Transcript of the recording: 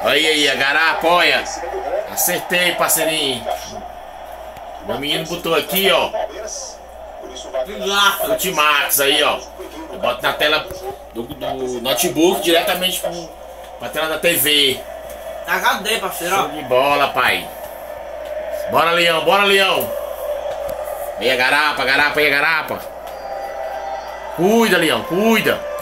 Aí, a garapa, olha. Acertei, parceirinho. Meu menino botou aqui, ó. Ultimax aí, ó. Eu boto na tela do notebook diretamente pra tela da TV. HD, parceiro, ó. Show de bola, pai. Bora, Leão, bora, Leão. Aí a garapa, aí a garapa. Cuida, Leão, cuida.